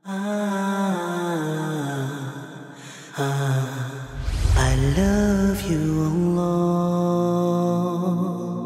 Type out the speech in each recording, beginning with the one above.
I love you, Allah.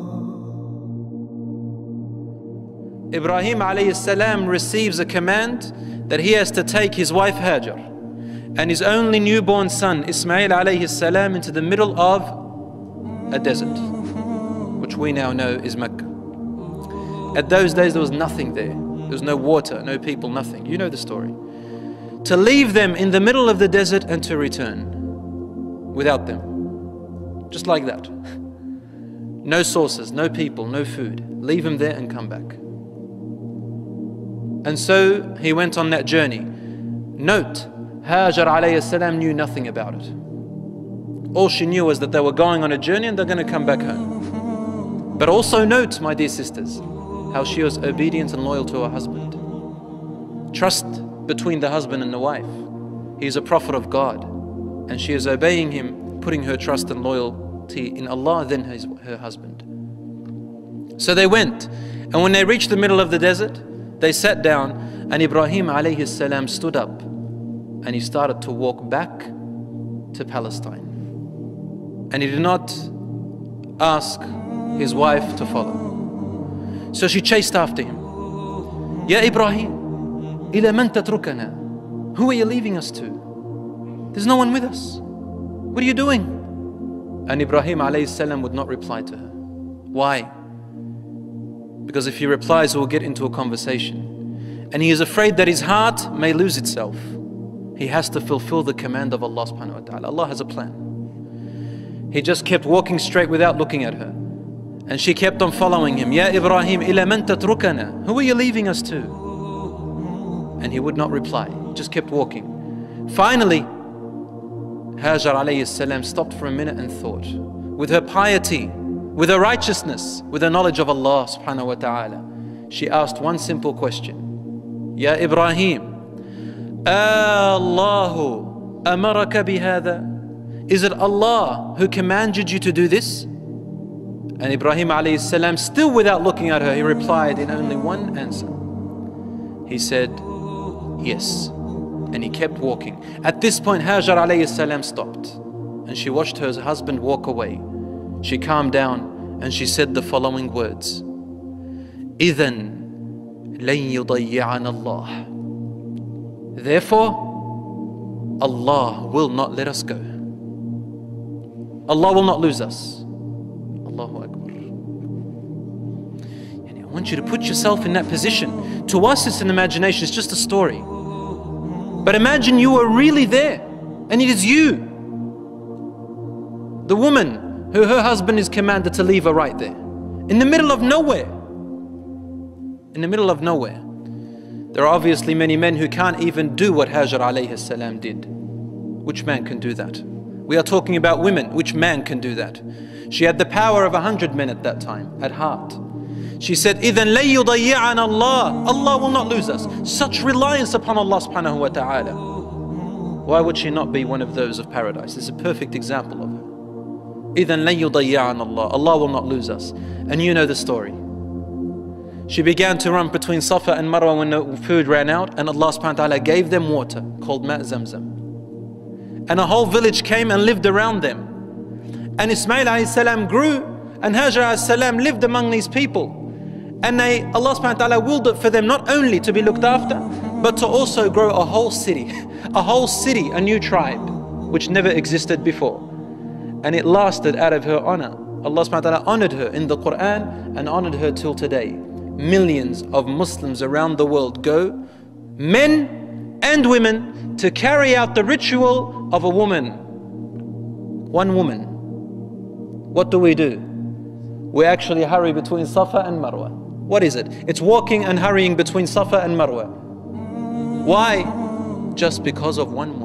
Ibrahim alayhi salam receives a command that he has to take his wife Hajar and his only newborn son Ismail alayhi salam into the middle of a desert, which we now know is Mecca. At those days there was nothing there. There was no water, no people, nothing. You know the story. To leave them in the middle of the desert and to return without them. Just like that. No sources, no people, no food. Leave them there and come back. And so he went on that journey. Note, Hajar alayhi salam knew nothing about it. All she knew was that they were going on a journey and they're going to come back home. But also note, my dear sisters, how she was obedient and loyal to her husband. Trust between the husband and the wife. He is a prophet of God and she is obeying him, putting her trust and loyalty in Allah, then her husband. So they went, and when they reached the middle of the desert, they sat down, and Ibrahim alayhi salam stood up and he started to walk back to Palestine. And he did not ask his wife to follow. So she chased after him. Ya Ibrahim, ila man tatrukana? Who are you leaving us to? There's no one with us. What are you doing? And Ibrahim alayhi salam would not reply to her. Why? Because if he replies, we'll get into a conversation. And he is afraid that his heart may lose itself. He has to fulfill the command of Allah subhanahu wa ta'ala. Allah has a plan. He just kept walking straight without looking at her. And she kept on following him. Ya Ibrahim, ila man tatrukana? Who are you leaving us to? And he would not reply. He just kept walking. Finally, Hajar alayhi salam stopped for a minute and thought. With her piety, with her righteousness, with her knowledge of Allah subhanahu wa ta'ala, she asked one simple question. Ya Ibrahim, Allahu amaraka bihada? Is it Allah who commanded you to do this? And Ibrahim alayhi salam, still without looking at her, he replied in only one answer. He said, yes. And he kept walking. At this point, Hajar alayhi salam stopped. And she watched her husband walk away. She calmed down and she said the following words. إِذَنْ لَنْ يُضَيِّعَنَ اللَّهِ. Therefore, Allah will not let us go. Allah will not lose us. Allahu Akbar. I want you to put yourself in that position. To us it's an imagination, it's just a story. But imagine you are really there, and it is you, the woman who her husband is commanded to leave her right there, in the middle of nowhere. In the middle of nowhere. There are obviously many men who can't even do what Hajar alayhi salam did. Which man can do that? We are talking about women. Which man can do that? She had the power of 100 men at that time, at heart. She said, إِذَنْ لَنْ يُضَيِّعَنَ اللَّهِ. Allah will not lose us. Such reliance upon Allah subhanahu wa ta'ala. Why would she not be one of those of paradise? This is a perfect example of her. إِذَنْ لَنْ يُضَيِّعَنَ اللَّهِ. Allah will not lose us. And you know the story. She began to run between Safa and Marwa when the food ran out, and Allah subhanahu wa ta'ala gave them water called Ma' Zamzam. And a whole village came and lived around them. And Ismail alayhi salam grew, and Hajar alayhi salam lived among these people. And Allah subhanahu wa ta'ala willed it for them not only to be looked after, but to also grow a whole city, a new tribe, which never existed before. And it lasted out of her honor. Allah subhanahu wa ta'ala honored her in the Quran and honored her till today. Millions of Muslims around the world go, men and women, to carry out the ritual of a woman. One woman. What do? We actually hurry between Safa and Marwa. What is it? It's walking and hurrying between Safa and Marwa. Why? Just because of one woman.